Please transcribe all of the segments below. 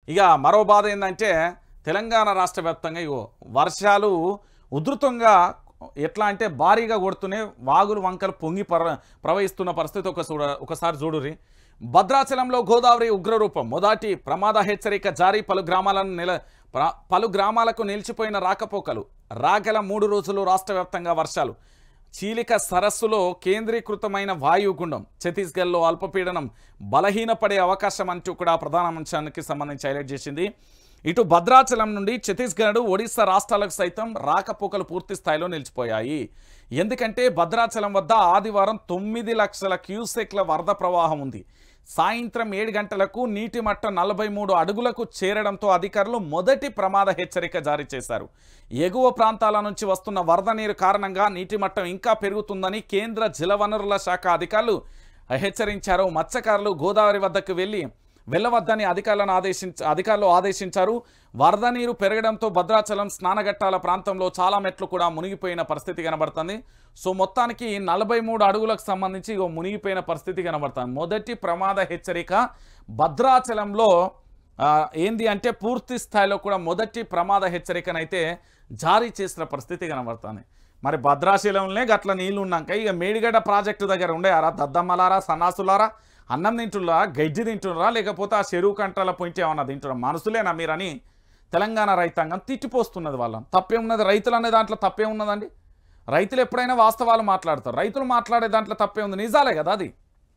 ఇక మరో బాధ ఏంటంటే తెలంగాణ రాష్ట్ర వ్యాప్తంగా ఇగో వర్షాలు ఉధృతంగా ఎట్లా అంటే భారీగా కొడుతూనే వాగులు వంకలు పొంగి ప్రవహిస్తున్న పరిస్థితి ఒకసారి చూడురి. భద్రాచలంలో గోదావరి ఉగ్రరూపం, మొదటి ప్రమాద హెచ్చరిక జారీ, పలు గ్రామాలకు నిలిచిపోయిన రాకపోకలు, రాగల 3 రోజులు రాష్ట్ర వ్యాప్తంగా వర్షాలు. చీలిక సరస్సులో కేంద్రీకృతమైన వాయుగుండం, ఛత్తీస్గఢ్లో అల్పపీడనం బలహీనపడే అవకాశం అంటూ కూడా ప్రధాన అంశానికి సంబంధించి హైలైట్ చేసింది. ఇటు భద్రాచలం నుండి ఛత్తీస్గఢ్, ఒడిశా రాష్ట్రాలకు సైతం రాకపోకలు పూర్తి స్థాయిలో నిలిచిపోయాయి. ఎందుకంటే భద్రాచలం వద్ద ఆదివారం 9 లక్షల క్యూసెక్ల వరద ప్రవాహం ఉంది. సాయంత్రం 7 గంటలకు నీటి మట్టం 43 అడుగులకు చేరడంతో అధికారులు మొదటి ప్రమాద హెచ్చరిక జారీ చేశారు. ఎగువ ప్రాంతాల నుంచి వస్తున్న వరద నీరు కారణంగా నీటి మట్టం ఇంకా పెరుగుతుందని కేంద్ర జలవనరుల శాఖ అధికారులు హెచ్చరించారు. మత్స్యకారులు గోదావరి వద్దకు వెళ్ళవద్దని అధికారులు ఆదేశించారు. వరద నీరు పెరగడంతో భద్రాచలం స్నానఘట్టాల ప్రాంతంలో చాలా మెట్లు కూడా మునిగిపోయిన పరిస్థితి కనబడుతుంది. సో మొత్తానికి 43 అడుగులకు సంబంధించి మునిగిపోయిన పరిస్థితి కనబడుతుంది. మొదటి ప్రమాద హెచ్చరిక భద్రాచలంలో ఏంది అంటే పూర్తి స్థాయిలో కూడా మొదటి ప్రమాద హెచ్చరికనైతే జారీ చేసిన పరిస్థితి కనబడుతుంది. మరి భద్రాచలంలోనే గట్ల నీళ్లు ఉన్నాక ఇక మేడిగడ్డ ప్రాజెక్టు దగ్గర ఉండేయారా దద్దమ్మలారా, సన్నాసులారా? అన్నం తింటున్నారా, గడ్డి తింటున్నారా, లేకపోతే ఆ చెరువు కంటాల పొంటి ఏమన్నా తింటున్నారా? మనసులేనా మీరని తెలంగాణ రైతాంగం తిట్టిపోస్తున్నది. వాళ్ళని తప్పే ఉన్నది. రైతులు అనే దాంట్లో తప్పే ఉన్నదండి. రైతులు ఎప్పుడైనా వాస్తవాలు మాట్లాడతారు. రైతులు మాట్లాడే దాంట్లో తప్పే ఉంది. నిజాలే కదా అది.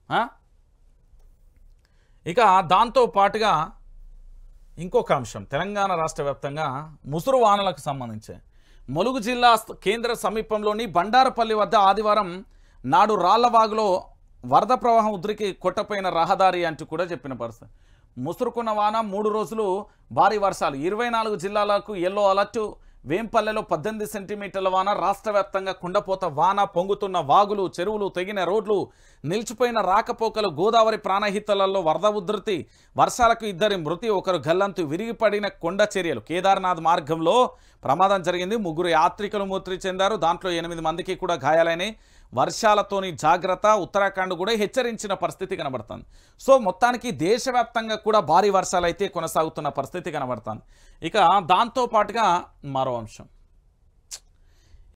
ఇక దాంతో పాటుగా ఇంకొక అంశం, తెలంగాణ రాష్ట్ర వ్యాప్తంగా ముసురు వానలకు సంబంధించి ములుగు జిల్లా కేంద్ర సమీపంలోని బండారపల్లి వద్ద ఆదివారం నాడు రాళ్లవాగులో వరద ప్రవాహం ఉద్రికి కొట్టపోయిన రహదారి అంటూ కూడా చెప్పిన పరిస్థితి. ముసురుకున్న వాన 3 రోజులు భారీ వర్షాలు, 24 జిల్లాలకు ఎల్లో అలర్ట్. వేంపల్లెలో 18 సెంటీమీటర్ల వాన. రాష్ట్ర వ్యాప్తంగా కుండపోత వాన, పొంగుతున్న వాగులు, చెరువులు, తెగిన రోడ్లు, నిలిచిపోయిన రాకపోకలు, గోదావరి ప్రాణహితలలో వరద ఉధృతి, వర్షాలకు 2 మృతి, 1 గల్లంతు, విరిగిపడిన కొండ చర్యలు. కేదార్నాథ్ మార్గంలో ప్రమాదం జరిగింది. 3 యాత్రికులు మృతి చెందారు. దాంట్లో 8 మందికి కూడా గాయాలైనాయి. వర్షాలతోని జాగ్రత్త. ఉత్తరాఖండ్ కూడా హెచ్చరించిన పరిస్థితి కనబడుతుంది. సో మొత్తానికి దేశవ్యాప్తంగా కూడా భారీ వర్షాలు అయితే కొనసాగుతున్న పరిస్థితి కనబడుతుంది. ఇక దాంతో పాటుగా మరో అంశం.